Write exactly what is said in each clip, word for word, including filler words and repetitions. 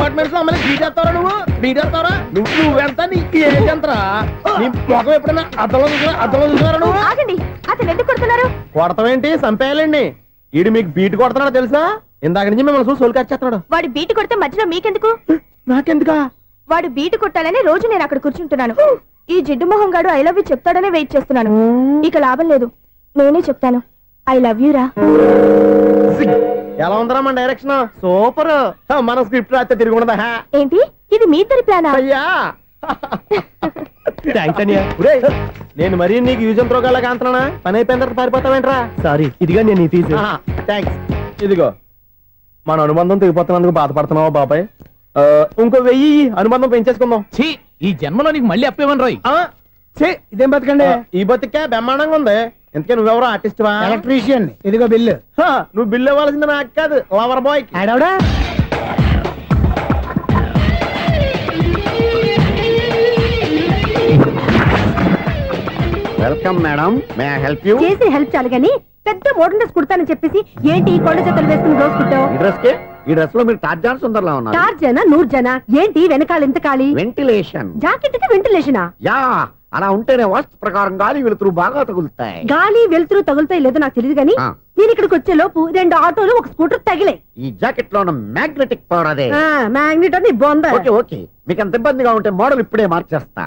Apartments లో అమ్మని బీటేస్తారా నువ్వు బీటేస్తారా నువ్వు నువ్వెంత నీకు ఏంటంతరా నీ మొఖం ఎప్పుడైనా అద్దంలో చూసినా అద్దంలో చూసినారా నువ్వు ఆగండి అతను ఎందుకు కొడుతున్నారు కొడతావేంటి చంపేయాలండి ఈడు మీకు బీట్ కొడుతున్నాడు తెలుసా ఇందాక నుంచి మిమ్మల్ని చూసి సోల్కి వచ్చేస్తున్నాడు వాడు బీటు కొడితే మధ్యలో మీకెందుకు నాకెందుకా వాడు బీటు కొట్టాలని రోజు నేను అక్కడ కూర్చుంటున్నాను ఈ జిడ్డు మొహం గాడు ఐ లవ్ యూ చెప్తాడనే వెయిట్ చేస్తున్నాను ఇక లాభం లేదు నేనే చెప్తాను ఐ లవ్ యూ రా ఎలా ఉందరా మన డైరెక్షన్ సూపర్ మన స్క్రిప్ట్ రాస్తే తిరిగి ఉండదా ఏంటి ఇది మీ ఇద్దరి ప్లానా అయ్యా నేను మరీ నీకు యూజ్ అండ్ త్రోగాలా కాంతనా పని అయిపోయిన తర్వాత పారిపోతావేంట్రా సారీ ఇదిగా నేను ఈ ఫీజు థ్యాంక్స్ ఇదిగో మన అనుబంధం తెగిపోతున్నందుకు బాధపడుతున్నావా బాబాయ్ ఇంకో వెయ్యి అనుబంధం పెంచేసుకుందాం ఈ జన్మలో నీకు మళ్ళీ అప్పేమని రాయి ఇదేం బతకండి ఈ బతికే బ్రహ్మాండంగా ఉంది ఎందుకే నువ్వెవరో ఆర్టిస్ట్ వా ఎలక్ట్రీషియన్ ఇదిగో బిల్లు నువ్వు బిల్లు ఇవ్వాల్సింది నాకు కాదు లవర్ బాయ్ ఆడవడా welcome madam may I help you చేసి హెల్ప్ చాలు గానీ పెద్ద మోడల్ డ్రెస్ కుడతానని చెప్పేసి ఏంటి కొండ చేతులు వేసుకుని రోజు కుట్టావు ఈ డ్రెస్ కి ఈ డ్రెస్ లో మీరు టార్జాన్ సుందర్లా ఉన్నారు చార్ జన నూరు జన ఏంటి వెనకాల ఎంత ఖాళీ వెంటిలేషన్ జాకెట్ కి వెంటిలేషనా యా అలా ఉంటేనే వాస్తు ప్రకారం గాలి వెలుతురు బాగా తగులుతాయి గాలి వెలుతురు తగులుతాయి లేదో నాకు తెలియదు గానీ నేను ఇక్కడికి వచ్చే లోపు రెండు ఆటోలు ఒక స్కూటర్ తగిలాయి ఈ జాకెట్ లో ఉన్న మ్యాగ్నెటిక్ పవర్ అదే మ్యాగ్నెట్ అని బొంద ఓకే ఓకే మీకు అంత ఇబ్బందిగా ఉంటే మోడల్ ఇప్పుడే మార్చేస్తా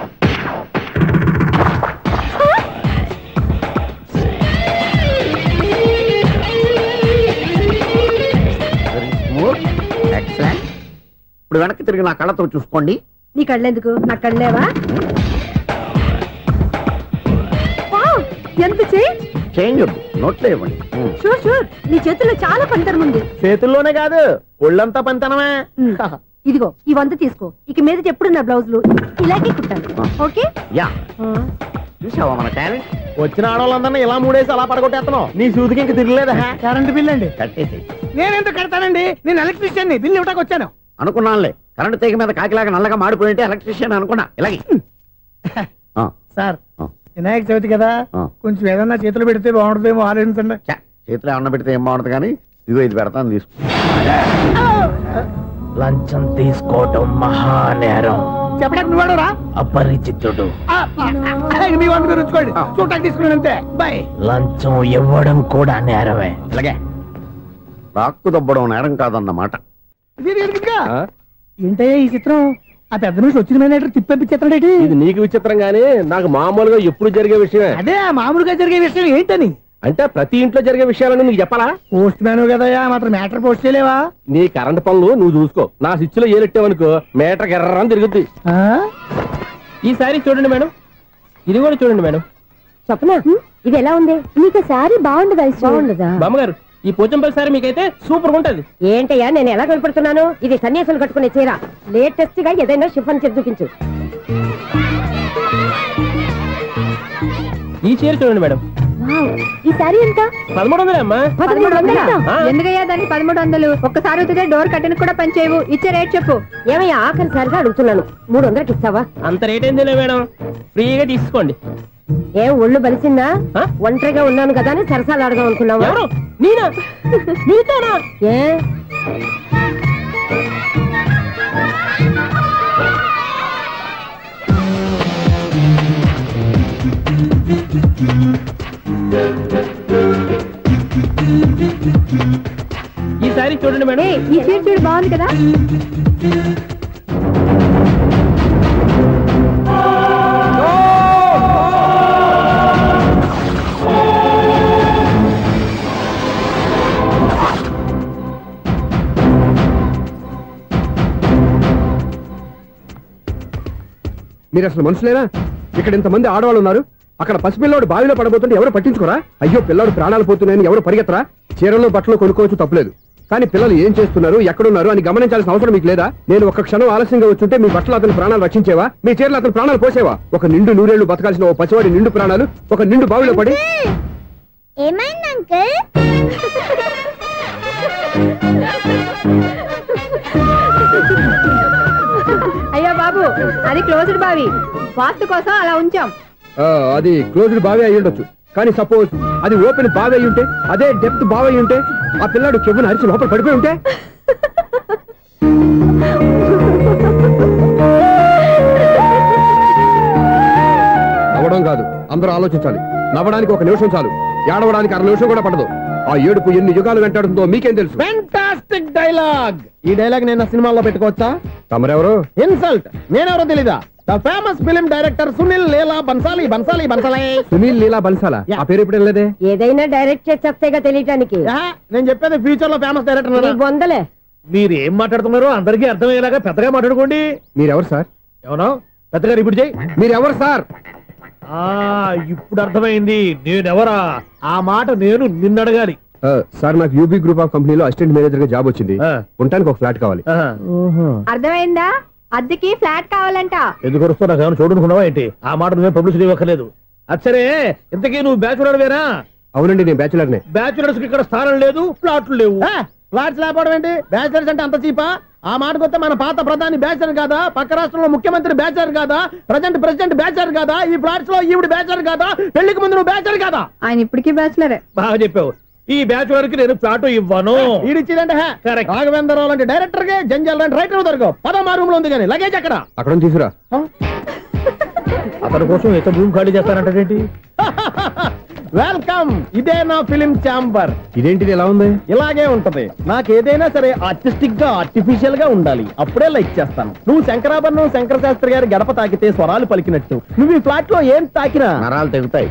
ఎక్సలెంట్ ఇప్పుడు వెనక్కి తిరిగి నా కళ్ళతో చూసుకోండి నీ కళ్ళెందుకు నా కళ్ళేవా ఎంత చేంజ్ చేంజ్ వద్దు నోట్లో ఇవ్వండి షూర్ షూర్ నీ చేతుల్లో చాలా పంతరం ఉంది చేతుల్లోనే కాదు ఒళ్ళంతా పంతనమే ఇదిగో ఈ వంద తీసుకో ఇక మీద ఎప్పుడు నా బ్లౌజులు ఇలాగే కుట్టాను ఓకే యా చూసావా మన టాలెంట్ వచ్చిన ఆడవాళ్ళందరినీ ఇలా మూడేసి అలా పడగొట్టేస్తున్నావు నీ సూదికి ఇంక తిరగలేదా కరెంట్ బిల్ అండి కట్టేసి నేనెందుకు కడతానండి నేను ఎలక్ట్రీషియన్ బిల్ ఇవ్వడానికి వచ్చాను అనుకున్నానులే కరెంట్ తీగ మీద కాకిలాగా నల్లగా మాడిపోయింటే ఎలక్ట్రీషియన్ అనుకున్నా ఇలాగే సార్ వినాయక చవితి కదా కొంచెం ఏదన్నా చేతులు పెడితే బాగుంటుందేమో ఆలోచించండి చేతులు ఏమన్నా పెడితే ఏం బాగుంటుంది కానీ ఇదిగో ఇది పెడతాను తీసుకో లంచం తీసుకోవటం మహానేరం చెప్పడానికి నువ్వాడరా అపరిచితుడు మీ వంట మీరు ఉంచుకోండి చూడటానికి తీసుకున్నాను అంతే బాయ్ లంచం ఇవ్వడం కూడా నేరమే ఇలాగే రాక్కు దబ్బడం నేరం కాదన్నమాట ఏంటయ్యా ఈ చిత్రం ఆ పెద్ద నుంచి వచ్చిన మేనేటర్ తిప్పించేస్తాడేటి ఇది నీకు విచిత్రం గానీ నాకు మామూలుగా ఎప్పుడు జరిగే విషయమే అదే మామూలుగా జరిగే విషయం ఏంటని అంటే ప్రతి ఇంట్లో జరిగే విషయాలని నీకు చెప్పాలా పోస్ట్ మ్యాన్ కదయ్యా మాత్రం మ్యాటర్ పోస్ట్ చేయలేవా నీ కరెంట్ పనులు నువ్వు చూసుకో నా స్విచ్ లో ఏలెట్టావనుకో మేటర్ ఎర్రని తిరుగుద్ది ఈసారి చూడండి మేడం ఇది కూడా చూడండి మేడం చెప్పనా ఇది ఎలా ఉంది నీకు సారీ బాగుండదా బాగుండదా బామ్మగారు ఈ పోచంపల్లి సారీ మీకైతే సూపర్ ఉంటది ఏంటయ్యా నేను ఎలా కనపడుతున్నాను ఇది సన్యాసులు కట్టుకునే చీర లేటెస్ట్ గా ఏదైనా షిఫన్ చేసి చూపించు ఈ చీర చూడండి మేడం ఈ సారీ ఎంత పదమూడు వందలే అమ్మా పదమూడు వందలు ఎందుకయ్యా దాన్ని పదమూడు వందలు ఒక్కసారి అవుతుందే డోర్ కట్టను కూడా పనిచేయవు ఇచ్చే రేట్ చెప్పు ఏమయ్యా ఆఖరిసారిగా అడుగుతున్నాను మూడు వందలకి ఇస్తావా అంత రేట్ ఏందిలే మేడం ఫ్రీగా తీసుకోండి ఏం ఒళ్ళు బలిసిందా ఒంటరిగా ఉన్నాను కదా అని సరసాలు అడదాం అనుకున్నావా నేనా నీతోనా ఏ ఈ సారీ చూడండి మేడం ఈ చీర చూడు బాగుంది కదా మీరు అసలు మనుషులేనా? ఇక్కడ ఇంతమంది ఆడవాళ్ళు ఉన్నారు, అక్కడ పసిపిల్లాడు బావిలో పడబోతుంటే ఎవరు పట్టించుకోరా? అయ్యో పిల్లాడు ప్రాణాలు పోతున్నాయని ఎవరు పరిగెత్తరా? చీరలో బట్టలు కొనుక్కోవచ్చు తప్పలేదు, కానీ పిల్లలు ఏం చేస్తున్నారు ఎక్కడున్నారు అని గమనించాల్సిన అవసరం మీకు లేదా? నేను ఒక్క క్షణం ఆలస్యంగా వచ్చుంటే మీ బట్టలు అతని ప్రాణాలు రక్షించేవా? మీ చీరలు అతని ప్రాణాలు పోసేవా? ఒక నిండు నూరేళ్లు బతకాల్సిన ఓ పసివాడి నిండు ప్రాణాలు ఒక నిండు బావిలో పడి ఏమైంది అంకుల్? అయ్యో బాబు, అది క్లోజ్డ్ బావి, వాస్తు కోసం అలా ఉంచాం. అది క్లోజ్డ్ బావి అయి ఉండొచ్చు, కానీ సపోజ్ అది ఓపెన్ బావి అయి ఉంటే, అదే డెప్త్ బావి అయి ఉంటే, ఆ పిల్లాడు చెవును అరిచి లోపల పడిపోయి ఉంటే అందరూ ఆలోచించాలి. నవ్వడానికి ఒక నిమిషం చాలు, ఏడవడానికి అర నిమిషం కూడా పడదు. ఆ ఏడుపు ఎన్ని యుగాలు వెంటాడుతుందో మీకేం తెలుసు? Fantastic dialogue. ఈ డైలాగ్ నేను సినిమాలో పెట్టుకోవచ్చా? తమరెవరు? ఇన్సల్ట్. నేనెవరో తెలీదా? The famous film director Sunil Leela Bhansali. Bhansali Bhansali Sunil Leela బన్సాలా? ఆ పేరు ఇప్పుడు లేదే. ఏదైనా డైరెక్ట్ చేసేస్తేగా తెలియటానికి. నేను చెప్పేది ఫ్యూచర్ లో ఫేమస్ డైరెక్టర్. బొందలే. మీరు ఏం మాట్లాడుతున్నారో అందరికీ అర్థమయ్యేలాగా పెద్దగా మాట్లాడుకోండి. మీరెవరు సార్? ఎవరో పెద్దగా రిపీట్ చేయి. మీరెవరు సార్? ఆ ఇప్పుడు అర్థమైంది నేనెవరా. ఆ మాట నేను నిన్ను అడగాలి. సార్, నాకు యూబీ గ్రూప్ ఆఫ్ కంపెనీలో అసిస్టెంట్ మేనేజర్ గా జాబ్ వచ్చింది. ఉండటానికి ఒక ఫ్లాట్ కావాలి. అర్థమైందా? అద్దెకి ఫ్లాట్ కావాలంట. ఎందుకు వస్తున్నా నాకు చూడనుకున్నావా ఏంటి? ఆ మాట నువ్వే పబ్లిసిటీ ఇవ్వక్కర్లేదు. అచ్చరే, ఇంతకీ నువ్వు బ్యాచులర్ వేరా? అవునండి, నేను బ్యాచులర్ నే. బ్యాచులర్స్ కి ఇక్కడ స్థానం లేదు, ఫ్లాట్లు లేవు. ఫ్లాట్స్ లేకపోవడం ఏంటి? బ్యాచులర్స్ అంటే అంత చీపా? ఆ మాటకొస్తే మన పాత ప్రధాని బ్యాచులర్ కాదా? పక్క రాష్ట్రంలో ముఖ్యమంత్రి బ్యాచులర్ కాదా? ప్రజెంట్ ప్రెసిడెంట్ బ్యాచులర్ కాదా? ఈ ఫ్లాట్స్ లో ఈవిడ బ్యాచులర్ కాదా? పెళ్లికి ముందు నువ్వు బ్యాచులర్ కాదా? ఆయన ఇప్పటికీ బ్యాచులరే. బాగా చెప్పావు. ఈ బ్యాచులర్ కి నేను ఫ్లాట్ ఇవ్వను. ఈడిచ్చిందంటే రాఘవేంద్రరావు లాంటి డైరెక్టర్ కి, జంజాల్ లాంటి రైటర్ దొరకవు. పదమా రూమ్ లో ఉంది కానీ లగేజ్ అక్కడ. అక్కడ తీసుకురా. అతని కోసం ఎంత రూమ్ ఖాళీ చేస్తానంటే వెల్కమ్. ఇదే నా ఫిలిం ఛాంబర్. ఇదేంటిది ఎలా ఉంది? ఇలాగే ఉంటది. నాకు ఏదైనా సరే ఆర్టిస్టిక్ గా, ఆర్టిఫిషియల్ గా ఉండాలి. అప్పుడే లైక్ చేస్తాను. నువ్వు శంకరాభరణం శంకర శాస్త్రి గారి గడప తాకితే స్వరాలు పలికినట్టు నువ్వు ఈ ఫ్లాట్ లో ఏం తాకినా నరాలు తెగుతాయి.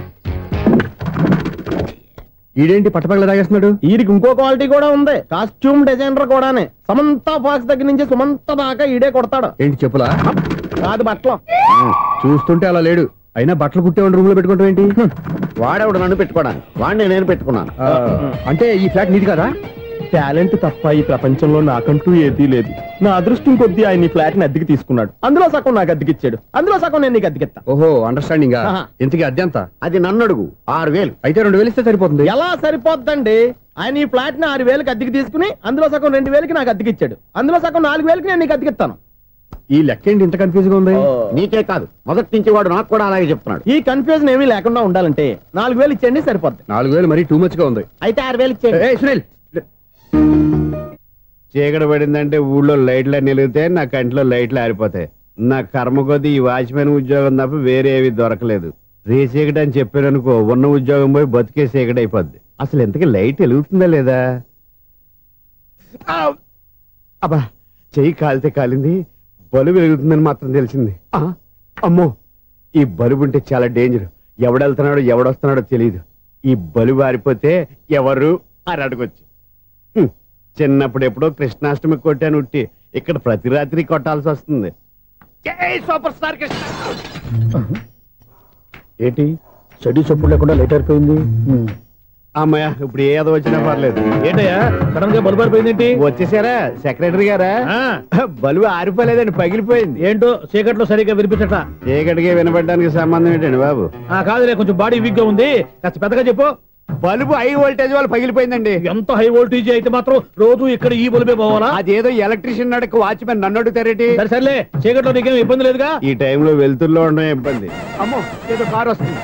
ఈడేంటి పట్టపగల తాగేస్తున్నాడు? వీడికి ఇంకో క్వాలిటీ కూడా ఉంది. కాస్ట్యూమ్ డిజైనర్ కూడానే. సమంత ఫాక్స్ దగ్గర నుంచి సుమంత దాకా ఈడే కొడతాడు. ఏంటి చెప్పులా? కాదు, బట్టలు. చూస్తుంటే అలా లేడు. అయినా బట్టలు కుట్టేవాడి రూమ్ లో పెట్టుకుంటాం ఏంటి? వాడేవాడు నన్ను పెట్టుకోవడానికి, వాడిని నేను పెట్టుకున్నాను. అంటే ఈ ఫ్లాట్ నీది కదా? టాలెంట్ తప్ప ఈ ప్రపంచంలో నాకంటూ ఏదీ లేదు. నా అదృష్టం కొద్దీ ఆయన ఈ ఫ్లాట్ ని అద్దెకి తీసుకున్నాడు. అందులో సగం నాకు అద్దెకిచ్చాడు, అందులో సగం నేను నీకు అద్దెకిస్తా. ఓహో, అండర్స్టాండింగ్. ఇంతకీ అద్దె ఎంత? అది నన్ను అడుగు. ఆరు వేలు. అయితే రెండు వేలు ఇస్తే సరిపోతుంది. ఎలా సరిపోద్దండి? ఆయన ఈ ఫ్లాట్ ని ఆరు వేలకి అద్దెకి తీసుకుని అందులో సగం రెండు వేలకి నాకు అద్దెకిచ్చాడు, అందులో సగం నాలుగు వేలకి నేను నీకు అద్దెకిస్తాను. ఈ లెక్క ఏంటి ఇంత కన్ఫ్యూజ్ గా ఉంది? నీకే కాదు, మొదటి నుంచి వాడు నాకు కూడా అలాగే చెప్తున్నాడు. ఈ కన్ఫ్యూజన్ ఏమీ లేకుండా ఉండాలంటే నాలుగు వేలు ఇచ్చేయండి, సరిపోద్ది. నాలుగు వేలు మరీ టూ మచ్ గా ఉంది. అయితే ఆరు వేలు ఇచ్చేయండి. సునీల్, చీకటి పడిందంటే ఊళ్ళో లైట్లు నిలిగితే నా కంటిలో లైట్లు ఆరిపోతాయి. నా కర్మ కొద్దీ ఈ వాచ్మెన్ ఉద్యోగం తప్ప వేరే ఏవి దొరకలేదు. రే చీకటి అని చెప్పారనుకో, ఉన్న ఉద్యోగం పోయి బతికే చీకటి అయిపోద్ది. అసలు ఎంతకీ లైట్ వెలుగుతుందా లేదా? అబ్బా, చెయ్యి కాలితే కాలింది, బలుబు వెలుగుతుందని మాత్రం తెలిసింది. అమ్మో, ఈ బలుబు ఉంటే చాలా డేంజర్. ఎవడెళ్తున్నాడో ఎవడొస్తున్నాడో తెలియదు. ఈ బలుబు ఆరిపోతే ఎవరు అని అడగొచ్చు. చిన్నప్పుడు ఎప్పుడో కృష్ణాష్టమి కొట్టాను ఉట్టి, ఇక్కడ ప్రతి రాత్రి కొట్టాల్సి వస్తుంది. Superstar Krishna. ఏంటి చెడు చెప్పుడు లేకుండా లేట్ అయిపోయింది? అమ్మయ్య, ఇప్పుడు ఏదో వచ్చినా పర్లేదు. ఏంటయ్యా సడన్ గా బల్బు ఆరిపోయింది ఏంటి? వచ్చేసారా సెక్రటరీ గారా? బల్బు ఆరిపోలేదండి, పగిలిపోయింది. ఏంటో చీకట్లో సరిగ్గా వినిపించట. చీకటిగా వినపడడానికి సంబంధం ఏంటండి బాబు? కాదులే, కొంచెం బాడీ వీక్ గా ఉంది, కాస్త పెద్దగా చెప్పు. బల్బు హై వోల్టేజ్ వాళ్ళు పగిలిపోయిందండి. ఎంత హై వోల్టేజ్ అయితే మాత్రం రోజు ఇక్కడ ఈ బల్బే పోవాలా? అదేదో ఎలక్ట్రీషియన్ నడక వాచ్మెన్ నన్ను అడుగుతారేటి? సరే సర్లే, చీకట్లో నీకేం ఇబ్బంది లేదుగా? ఈ టైంలో వెళ్తుల్లో ఉండడం ఇబ్బంది. అమ్మో, ఏదో కారు వస్తుంది.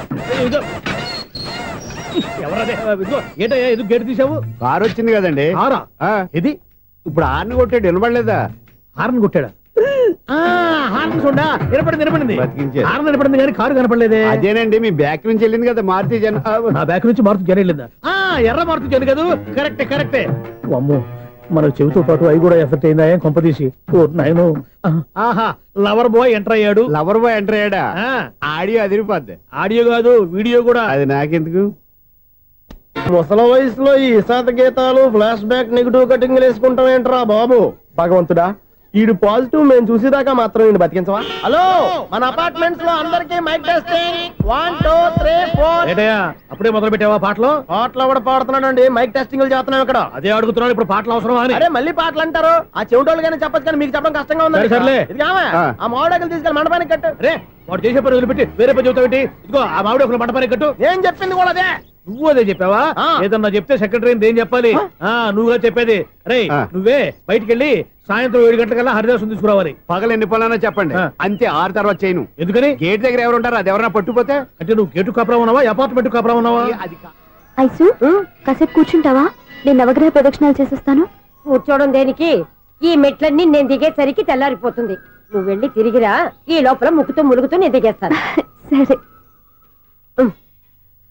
ఎవరదే? ఏంటయ్యా ఇది గేట్ తీసావు? కారు వచ్చింది కదండి. కారా? ఇది ఇప్పుడు హార్న్ కొట్టాడు, వినపడలేదా? హార్న్ కొట్టాడా? హార్న్ చూడా వినపడింది, వినపడింది. బతికించాడు. హార్న్ వినపడింది కానీ కారు కనపడలేదే. అదేనండి, మీ బ్యాక్ నుంచి వెళ్ళింది కదా మారుతి జన. నా బ్యాక్ నుంచి మారుతి జన వెళ్ళిందా? ఎర్ర మారుతి జన కదా? కరెక్టే కరెక్టే. అమ్మో, మనకు చెవితో పాటు అవి కూడా ఎఫెక్ట్ అయిందా ఏం కొంపదీసి? ఓ నాయనో. ఆహా, లవర్ బాయ్ ఎంటర్ అయ్యాడు. లవర్ బాయ్ ఎంటర్ అయ్యాడా? ఆడియో అదిరిపోద్ది. ఆడియో కాదు, వీడియో కూడా. అది నాకెందుకు? ముసల వయసులో ఈ ఇసాత గీతాలు, ఫ్లాష్ బ్యాక్, నెగిటివ్ కటింగ్ వేసుకుంటాం ఏంట్రా బాబు? భగవంతుడా, ఈడు పాజిటివ్ మేము చూసేదాకా మాత్రం ఈయన బతికించవా? హలో, మన అపార్ట్మెంట్స్ లో అందరికి mic testing. One two three four. ఏంటయ్యా అప్పుడే మొదలు పెట్టావా పాటలు? పాటలు కూడా పాడుతున్నాడు, మైక్ టెస్టింగ్ చేస్తున్నాం ఇక్కడ. అదే అడుగుతున్నాడు, ఇప్పుడు పాటలు అవసరమా అని. అరే మళ్ళీ పాటలు అంటారు, ఆ చెవిటోళ్ళు కానీ చెప్పచ్చు కానీ మీకు చెప్పడం కష్టంగా ఉంది. సర్లే, ఇది ఆ మామిడాకులు తీసుకెళ్ళి మండపానికి కట్టు. రే, వాడు చేసే పని వదిలిపెట్టి వేరే పని చెబుతావు ఏంటి? ఇదిగో ఆ మామిడాకులు మండపానికి కట్టు. నేను చెప్పింది కూడా అదే. నువ్వు అదే చెప్పావా? ఏదన్నా చెప్తే సెక్రటరీ ఏం చెప్పాలి? నువ్వుగా చెప్పేది. రే, నువ్వే బయటికి వెళ్ళి సాయంత్రం ఏడు గంటలకల్లా హరిదాసు తీసుకురావాలి. పగలు ఎన్ని పనులన్నా చెప్పండి, అంతే. ఆరు తర్వాత చేయను. ఎందుకని? గేట్ దగ్గర ఎవరు ఉంటారు, అది ఎవరన్నా పట్టుపోతే. అంటే నువ్వు గేటు కాపురా ఉన్నావా, అపార్ట్మెంట్ కాపురా ఉన్నావా? ఐసు, కాసేపు కూర్చుంటావా? నేను నవగ్రహ ప్రదక్షిణాలు చేసేస్తాను. కూర్చోవడం దేనికి? ఈ మెట్లన్నీ నేను దిగేసరికి తెల్లారిపోతుంది. నువ్వు వెళ్ళి తిరిగిరా, ఈ లోపల ముక్కుతూ ములుగుతూ నేను దిగేస్తాను. సరే.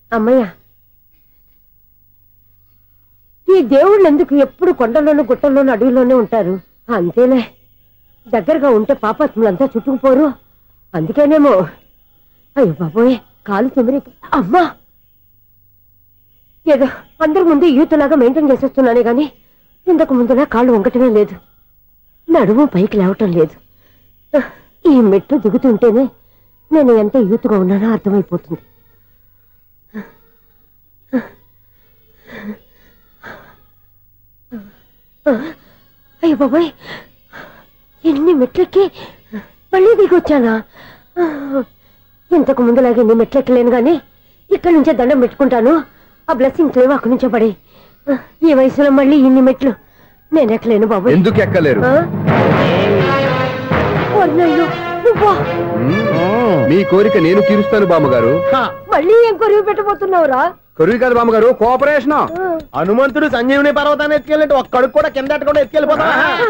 అమ్మయ్య, ఈ దేవుళ్ళు ఎందుకు ఎప్పుడు కొండల్లోనూ గుట్టల్లోనూ అడవిలోనే ఉంటారు? అంతేలే, దగ్గరగా ఉంటే పాపాత్ములంతా చుట్టుకుపోరు. అందుకేనేమో. అయ్యో బాబోయ్, కాలు తిమిరి. అమ్మా, ఏదో అందరి ముందు యూత్లాగా మెయింటైన్ చేసేస్తున్నానే గాని ఇంతకు ముందులా కాళ్ళు వంకటమే లేదు, నడుము పైకి లేవటం లేదు. ఈ మెట్లు దిగుతుంటేనే నేను ఎంత యూత్గా ఉన్నానో అర్థమైపోతుంది. అయ్యో బాబాయ్, ఎన్ని మెట్లెక్కి మళ్ళీ దిగొచ్చానా? ఇంతకు ముందులాగే ఎన్ని మెట్లెక్కలేను గాని ఇక్కడి నుంచే దండం పెట్టుకుంటాను. ఆ బ్లెస్సింగ్ లేవు అక్కడి నుంచే పడి. ఈ వయసులో మళ్ళీ ఇన్ని మెట్లు నేను ఎక్కలేను బాబు. ఎందుకు ఎక్కలేరు? మీ కోరిక నేను తీరుస్తాను బామ్మగారు. మళ్ళీ ఏం కొరివి పెట్టబోతున్నావురా? కొరివి కాదు బామ్మగారు, కోఆపరేషన్. హనుమంతుడు సంజీవుని పర్వతాన్ని ఎత్తుకెళ్ళి ఒక్కడికి కూడా కింద కూడా ఎత్తుకెళ్ళిపోతా.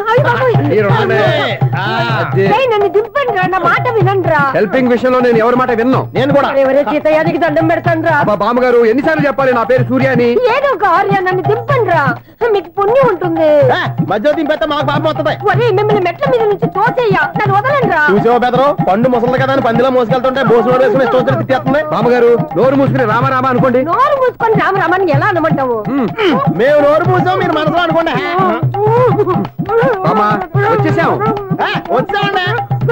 నన్ను దింపండి రా, నా మాట వినండి రా. హెల్పింగ్ విషయంలో నేను ఎవరి మాట విన్నాను. నేను కూడా ఎవరే సీతయ్యానికి దండం పెడతాను రా. బామ్మగారు ఎన్నిసార్లు చెప్పాలి నా పేరు సూర్య అని? ఏదో ఒక ఆర్య, నన్ను దింపండి రా, మీకు పుణ్యం ఉంటుంది. మధ్యలో దింపేస్తే మాకు పాపం వస్తుంది. ఒరే, మిమ్మల్ని మెట్ల మీద నుంచి తోసేయ్యా, నన్ను వదలండి రా. చూసావా బెదరు, పండు ముసలి కదా అని పందిలో మోసుకెళ్తుంటే భోజనం వేసుకుని ఇష్టం తిట్టేస్తుంది. బామ్మగారు నోరు మూసుకుని రామారామ అనుకోండి. నోరు మూసుకొని రామరామాన్ని ఎలా అనమంటావు? మేము నోరు మూసాం, మీరు మనసులో అనుకోండి. వచ్చేసాం, వచ్చామండి.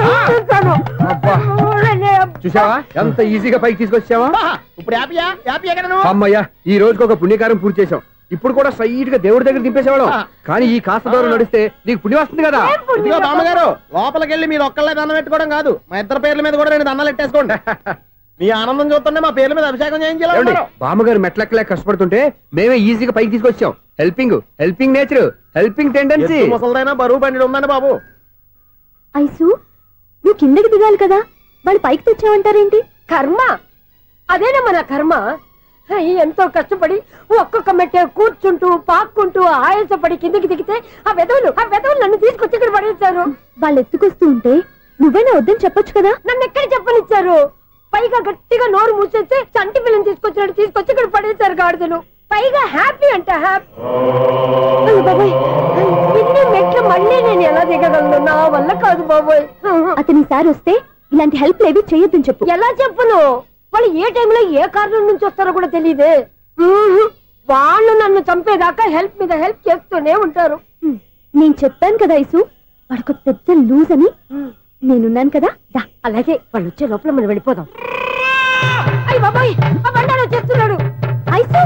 చూసావా ఎంత ఈజీగా పైకి తీసుకొచ్చావా? ఇప్పుడు హ్యాపీయా? హ్యాపీయా కదా నువ్వు? అమ్మయ్యా, ఈ రోజుకి ఒక పుణ్యకారం పూర్తి చేసాం. ఇప్పుడు కూడా స్ట్రైట్ గా దేవుడి దగ్గర దింపేసేవాడు. కానీ ఈ కాస్త దూరం నడిస్తే నీకు పుణ్యం వస్తుంది కదా. ఇదిగో బామ్మగారు, లోపలికి వెళ్ళి మీరు ఒక్కళ్ళే దండం పెట్టుకోవడం కాదు, మా ఇద్దరు పేర్ల మీద కూడా రెండు దండాలు పెట్టేసుకోండి. మీ ఆనందం చూస్తుంటే మా పేర్ల మీద అభిషేకం చేయించాలి. బామ్మగారు మెట్లెక్కలే కష్టపడుతుంటే మేమే ఈజీగా పైకి తీసుకొచ్చాం. Helping helping nature, helping tendency. ముసలిదైనా బరువు బండి ఉందండి బాబు. ఐసు, నువ్వు కిందకి దిగాలి కదా, వాళ్ళు పైకి తెచ్చావంటారేంటి? కర్మ అదేనమ్మా, నా కర్మ. ఎంతో కష్టపడి ఒక్కొక్క మెట్ట కూర్చుంటూ పాక్కుంటూ ఆయాసపడి కిందకి దిగితే ఆ వెధవులు ఆ వెధవులు నన్ను తీసుకొచ్చి ఇక్కడ పడేశారు. వాళ్ళు ఎత్తుకొస్తూ ఉంటే నువ్వైనా వద్దని చెప్పొచ్చు కదా. నన్ను ఎక్కడ చెప్పనిచ్చారు? పైగా గట్టిగా నోరు మూసేస్తే చంటి పిల్లని తీసుకొచ్చినట్టు తీసుకొచ్చి ఇక్కడ పడేశారు గాడిదలు. పైగా హ్యాపీ అంట హ్యాపీ. బాబాయ్, ఇన్ని మెట్లు మళ్ళీ నేను ఎలా దిగగలను? నా వల్ల కాదు బాబోయ్. అతని సారి వస్తే ఇలాంటి హెల్ప్ లేవి చేయొద్దని చెప్పు. ఎలా చెప్పును? వాళ్ళు ఏ టైంలో ఏ కారణం నుంచి వస్తారో కూడా తెలియదే. వాళ్ళు నన్ను చంపేదాకా హెల్ప్ మీద హెల్ప్ చేస్తూనే ఉంటారు. నేను చెప్పాను కదా ఐసు, వాడికి పెద్ద లూజ్ అని. నేనున్నాను కదా. అలాగే, వాళ్ళు వచ్చే లోపల మనం వెళ్ళిపోదాం. అయ్య బాబాయ్, ఆ బండారు వచ్చేస్తున్నాడు. Ice,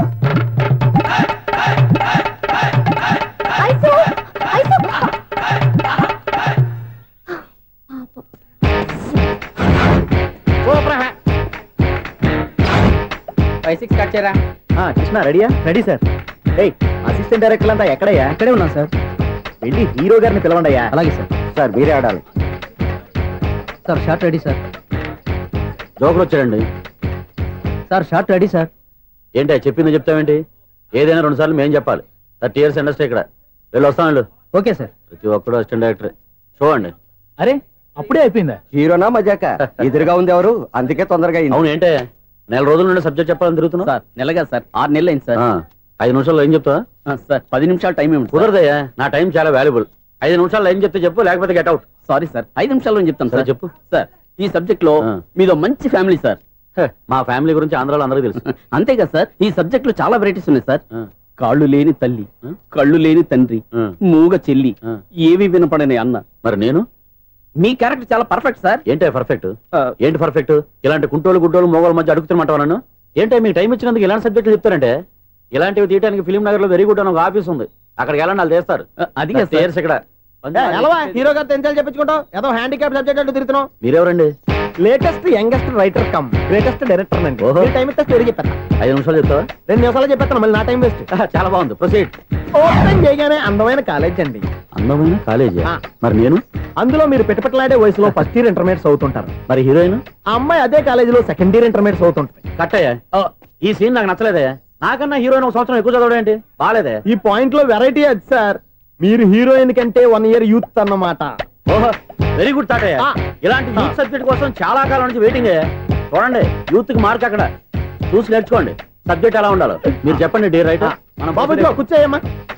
ice, ice. బైసిక్ స్టార్ట్ చేయరా. కృష్ణ రెడీయా? Ready sir. ఏయ్, అసిస్టెంట్ డైరెక్టర్ అంతా ఎక్కడయ్యా? ఇక్కడే ఉన్నాను సార్. వెళ్ళి హీరో గారిని పిలవండి అయ్యా. అలాగే సార్. సార్ మీరే ఆడాలి. Sir shot ready sir. Joker వచ్చాడండి. Sir shot ready sir. ఏంటి చెప్పింది చెప్తావేంటి? ఏదైనా రెండు సార్లు మేము చెప్పాలి. థర్టీ ఇయర్స్ ఇండస్ట్రీ ఇక్కడ. వెళ్ళి వస్తాను. Okay sir. ప్రతి ఒక్కడు అసిస్టెంట్ డైరెక్టర్. చూడండి. అరే, అప్పుడే అయిపోయిందా? హీరోనా మజాక? ఎదురుగా ఉంది ఎవరు, అందుకే తొందరగా అయింది. అవును, ఏంటే నెల రోజుల నుండి సబ్జెక్ట్ చెప్పాలని తిరుగుతున్నా? సార్ నెలగా సార్, ఆరు నెలలు అయింది సార్. ఐదు నిమిషాల్లో ఏం చెప్తా సార్? పది నిమిషాలు టైం ఏమి కుదరదయ్యా, నా టైం చాలా వాల్యుబుల్. ఐదు నిమిషాల్లో ఏం చెప్తే చెప్పు, లేకపోతే గెట్ అవుట్. సారీ సార్, ఐదు నిమిషాల్లో చెప్తాను సార్. చెప్పు సార్. ఈ సబ్జెక్ట్ లో మీదో మంచి ఫ్యామిలీ సార్. మా ఫ్యామిలీ గురించి ఆంధ్రాలో అందరికీ తెలుసు. అంతే కదా సార్, ఈ సబ్జెక్ట్ లో చాలా వెరైటీస్ ఉన్నాయి సార్. కాళ్ళు లేని తల్లి, కళ్ళు లేని తండ్రి, మూగ చెల్లి, ఏవి వినపడని అన్న. మరి నేను? మీ క్యారెక్టర్ చాలా పర్ఫెక్ట్ సార్. ఏంటే పర్ఫెక్ట్? ఏంటి పర్ఫెక్ట్? ఇలాంటి కుంటోలు గుడ్డోలు మోగోల మధ్య అడుగుతున్నమాట నన్ను. ఏంటంటే మీకు టైం ఇచ్చినందుకు ఇలాంటి సబ్జెక్టులు చెప్తారంటే? ఇలాంటివి తీయడానికి ఫిలిం నగర్ లో వెరీ గుడ్ అని ఒక ఆఫీస్ ఉంది, అక్కడికి వెళ్ళండి, వాళ్ళు చేస్తారు. అది ఇక్కడ హీరో గారు తెంచాలి చెప్పించుకుంటాం, ఏదో హ్యాండిక్యాప్ సబ్జెక్ట్ అంటూ తిరుగుతున్నాం. మీరెవరండి? Latest youngest writer cum greatest director అండి. టైం ఇస్తే స్టోరీ చెప్పేస్తా. ఐదు నిమిషాలు చెప్తావా? రెండు నిమిషాలు చెప్పేస్తాను, మళ్ళీ నా టైం వేస్ట్. చాలా బాగుంది, ప్రొసీడ్. ఓపెన్ చేయగానే అందమైన కాలేజ్ అండి. అందమైన కాలేజ్? మరి నేను? అందులో మీరు పెట్టుపట్లాడే వయసులో ఫస్ట్ ఇయర్ ఇంటర్మీడియట్స్ అవుతుంటారు. మరి హీరోయిన్? ఆ అమ్మాయి అదే కాలేజీలో సెకండ్ ఇయర్ ఇంటర్మీడియట్స్ అవుతుంటాయి. కట్టయ్యా, ఈ సీన్ నాకు నచ్చలేదే. నాకన్నా హీరోయిన్ ఒక సంవత్సరం ఎక్కువ చదవడం ఏంటి? బాలేదే. ఈ పాయింట్ లో వెరైటీ అది సార్, మీరు హీరోయిన్ కంటే వన్ ఇయర్ యూత్ అన్నమాట. ఓహో, వెరీ గుడ్ తాటయ్య. ఇలాంటి యూత్ సబ్జెక్ట్ కోసం చాలా కాలం నుంచి వెయిటింగ్. చూడండి, యూత్ కి మార్క్ అక్కడ చూసి నేర్చుకోండి. సబ్జెక్ట్ ఎలా ఉండాలో మీరు చెప్పండి డియర్ రైటర్. బాబు ఇదిగో కూర్చోయమ్మా.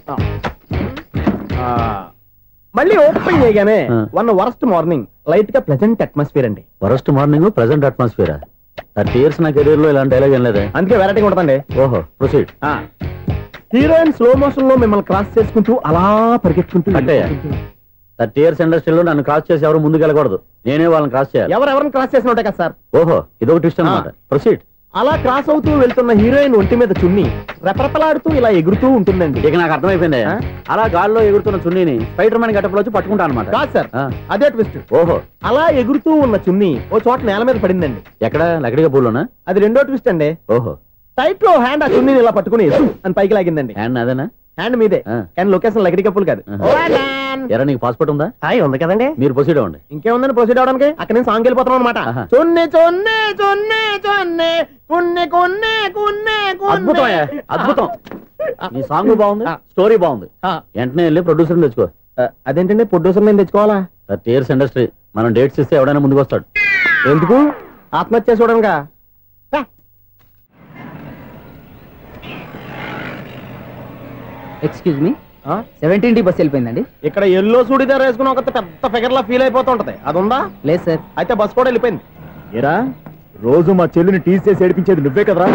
ఆ, మళ్ళీ ఓపెన్ చేయగానే వన్ వరస్ట్ మార్నింగ్ లైట్ గా ప్లెజెంట్ అట్మాస్ఫియర్ అండి. First morning present atmosphere. Thirty years నా కెరీర్ లో ఇలాంటి డైలాగ్ ఏం లేదే. అందుకే వెరైటీగా ఉంటుందండి. ఓహో ప్రొసీడ్. హీరోయిన్ స్లో మోషన్ లో మిమ్మల్ని క్రాస్ చేసుకుంటూ అలా పరిగెత్తుకుంటూ అంటే థర్టీ ఇయర్స్ ఇండస్ట్రీలో నన్ను క్రాస్ చేసి ఎవరు ముందుకు వెళ్ళకూడదు, నేనే వాళ్ళని క్రాస్ చేయాలి. ఎవరెవరిని క్రాస్ చేసిన ఉంటాయి కదా సార్. ఓహో ఇదొక ట్విస్ట్ అన్నమాట. ప్రొసీడ్. అలా క్రాస్ అవుతూ వెళ్తున్న హీరోయిన్ ఒంటి మీద చున్ని రెపరెపలాడుతూ ఇలా ఎగురుతూ ఉంటుందండి. ఇక నాకు అర్థమైపోయింది. అలా గాల్లో ఎగురుతున్న చున్నీని స్పైడర్ మ్యాన్ గెటప్లో వచ్చి పట్టుకుంటా అనమాట. కాదు సార్, అదే ట్విస్ట్. ఓహో అలా ఎగురుతూ ఉన్న చున్ని ఓ చోట నేల మీద పడిందండి. ఎక్కడ లకడిగా పూలోనా? అది రెండో ట్విస్ట్ అండి. ఓహో టైట్ లో హ్యాండ్ ఆ చున్నీని ఇలా పట్టుకుని అని పైకి లాగిందండి. హ్యాండ్ అదేనా? హ్యాండ్ మీదే, కానీ లొకేషన్ లకడి కప్పులు కాదు. ఎరా నీకు పాస్పోర్ట్ ఉందా? హాయ్ ఉంది కదండి. మీరు ప్రొసీడ్ అవ్వండి. ఇంకేముందని ప్రొసీడ్ అవడానికి? అక్కడ నేను సాంగ్ వెళ్ళిపోతాం అనమాట. చున్ని చున్ని చున్ని చున్ని కున్ని కున్ని కున్ని అద్భుతం అద్భుతం. నీ సాంగ్ బాగుంది, స్టోరీ బాగుంది. వెంటనే వెళ్ళి ప్రొడ్యూసర్ తెచ్చుకో. అదేంటండి ప్రొడ్యూసర్ నేను తెచ్చుకోవాలా? థర్టీ ఇయర్స్ ఇండస్ట్రీ, మనం డేట్స్ ఇస్తే ఎవడైనా ముందుకు వస్తాడు. ఎందుకు? ఆత్మహత్య చూడనుగా. Excuse me, seventeen D bus వెళ్ళిపోయిందండి. ఇక్కడ ఎల్లో చూడిదార్ వేసుకుని ఒక పెద్ద ఫిగర్ లా ఫీల్ అయిపోతుంటది, అది ఉందా? లేదు సార్. అయితే బస్ కూడా వెళ్ళిపోయింది. ఏరా రోజు మా చెల్లిని టీస్ చేసి ఏడిపించేది నువ్వే కదరా?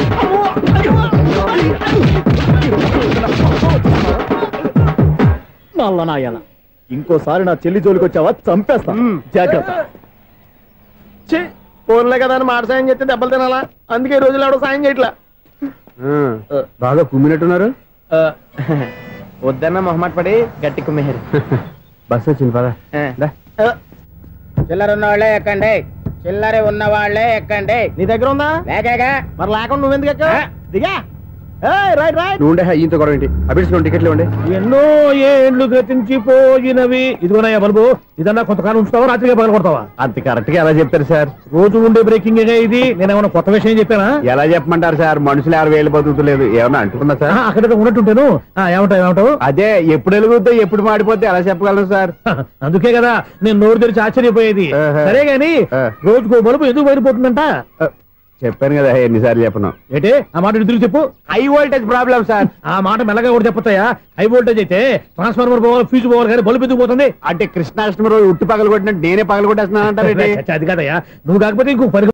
నల్ల నాయాల, ఇంకోసారి నా చెల్లి జోలికి వచ్చావా చంపేస్తా, జాగ్రత్త. ఫోన్లే కదా అని మాట సాయం చేస్తే దెబ్బలు తినాలా? అందుకే ఈ రోజులు ఎవడో సాయం చేయట్లా. బాగా కుమ్మినట్టున్నారు. వద్దన్న మొహమాట పడి గట్టి కుమ్మేరు. బస్ వచ్చింది పద. చిల్లర ఉన్న వాళ్ళే ఎక్కండి, చిల్లర ఉన్న వాళ్ళే ఎక్కండి. నీ దగ్గర ఉందా? లేకగా మరి లేకుండా నువ్వెందుకు ఎక్క? దిగా. Right right. నువ్వు ఉండే ఈయంతో గొడవ ఏంటి? అభిడ్స్లో టికెట్లు ఇవ్వండి. ఎన్నో ఏండ్లు గతించిపోయినవి. ఇదిగోనయ్యా బల్బు, ఇదన్నా కొంతకాలం ఉంచుతావా రాత్రిగా పగల కొడతావా? అంత కరెక్ట్ గా ఎలా చెప్తారు సార్? రోజు ఉండే బ్రేకింగ్ ఇది. నేనేమన్నా కొత్త విషయం చెప్పానా? ఎలా చెప్పమంటారు సార్? మనుషులు ఎవరు వేలు బతుకుతలేదు, ఏమన్నా అంటున్నా సార్? అక్కడ ఉన్నట్టుంటాను. ఏమంటావు ఏమంటావు? అదే ఎప్పుడు వెలుగుతో ఎప్పుడు మాడిపోతే ఎలా చెప్పగలను సార్? అందుకే కదా నేను నోరు తెరిచి ఆశ్చర్యపోయేది. సరే గాని రోజుకో బల్బు ఎందుకు బయటపోతుందంట? చెప్పాను కదా ఎన్నిసార్లు చెప్పను. ఏంటి ఆ మాట ఎదురు చెప్పు. High voltage problem sir. ఆ మాట మెల్లగా కూడా చెప్పొచ్చాయా? హై వోల్టేజ్ అయితే ట్రాన్స్ఫార్మర్ పోవాలి, ఫ్యూజ్ పోవాలి, కానీ బల్బు ఎందుకు పోతుంది? అంటే కృష్ణాష్టమి రోజు ఉట్టి పగలు కొట్టినట్టు నేనే పగలు కొట్టేస్తున్నాను అంటారు. అది కాదయ్యా, నువ్వు కాకపోతే ఇంకో పని